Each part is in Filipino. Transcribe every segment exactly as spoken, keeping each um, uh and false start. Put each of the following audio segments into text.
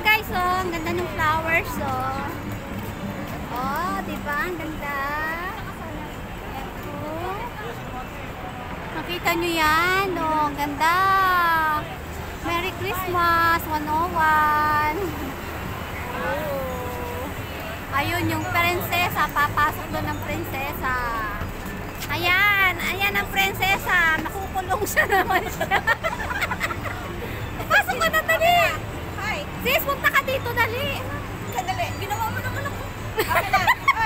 guys, oh. Ang ganda ng flowers, oh. Oh, diba? Ang ganda. Ito. Nakita nyo yan, oh. Ang ganda. Merry Christmas, one oh one. Oh. Ayun, yung prinsesa. Papasok doon ng prinsesa. Ayan, ayan ang prinsesa. Nakukulong siya naman siya. Pasok ka na, dali. Hi. Sis, punta ka dito, dali. Dali. Ginawa mo naman ako. Okay na.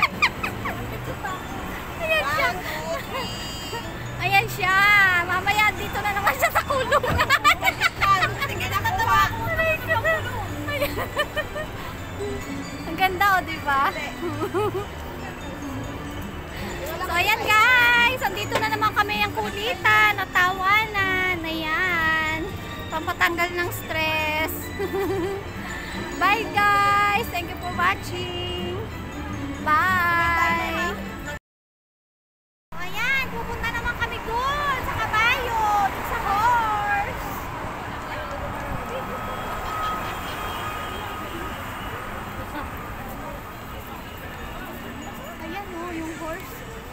Ayan siya. Ayan siya. Mamaya dito na naman siya sa kulong. Sige, nakatawa. Ang ganda, o, diba? So, ayan guys. Andito na naman kami ang kulitan at tawanan. Ayan. Pampatanggal ng stress. Bye guys. Thank you for watching. Bye. Ayan. Pupunta naman kami doon sa kabayo. Sa horse. Ayan o, yung horse.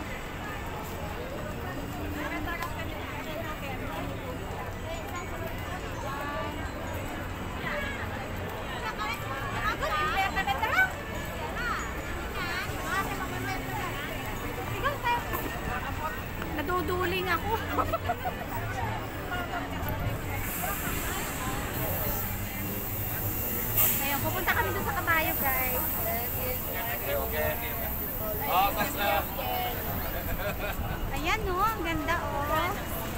Naduduling ako. Ayun, pupunta kami doon sa kabayo, guys. Ayan, no? Ang ganda, oh. Ayan,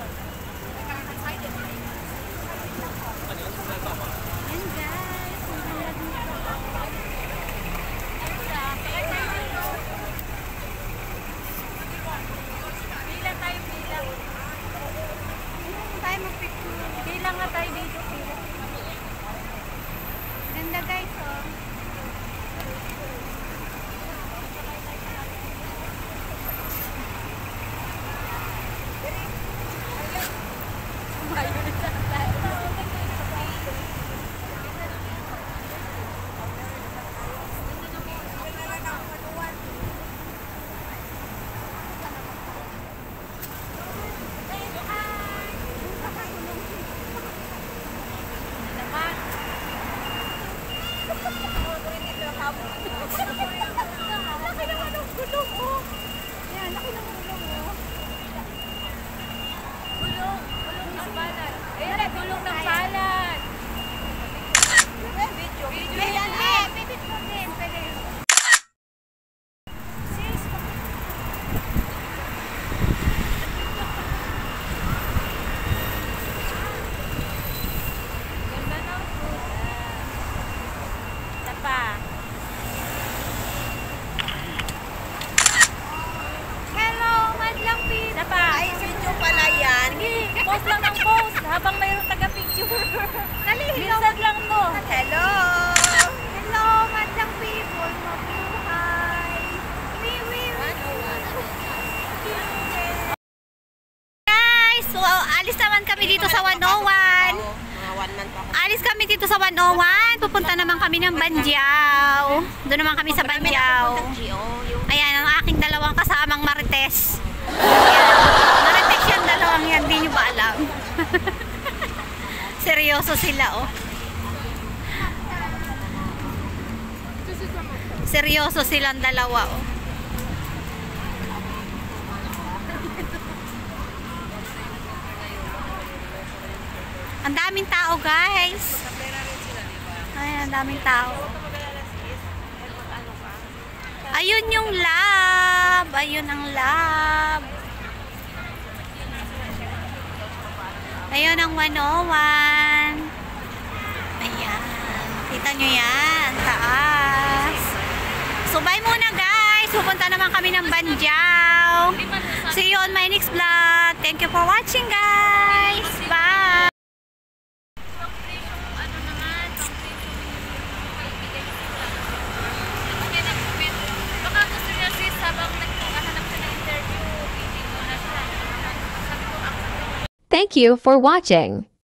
guys. Ang ganda dito. Bilang tayo, bilang. Bilang tayo mag-picture. Bilang nga tayo dito, bilang. Ganda, guys, oh. Laki naman ang gulong, oh. Ayan, laki naman ang gulong, oh. Gulong, gulong ng palad. Ayan, gulong ng palad. Video, video. Ayan, eh, pipit mo din, pwede. Sis, ganda ng puta. Tapa. Ay, video pala yan. Sige, post lang ng post habang mayroong taga-picture. Dali, minsan lang to. Hello! Hello, madlang people. Mabuhay. Wee, wee, wee. Guys, so alis naman kami dito sa one oh one. Alis kami dito sa one oh one. Pupunta naman kami ng Banjiao. Doon naman kami sa Banjiao. Ayan, ang aking dalawang kasamang Marites. Marites yung dalawang yan, di nyo ba alam? Seryoso sila, oh. Seryoso silang dalawa, oh. Ang daming tao, guys. Ay, ang daming tao. Ayun yung lab. Ayun ang lab. Ayun ang one oh one. Ayan. Kita nyo yan. Taas. So, bye muna, guys. Pupunta naman kami ng Banjiao. See you on my next vlog. Thank you for watching, guys. Bye. Thank you for watching.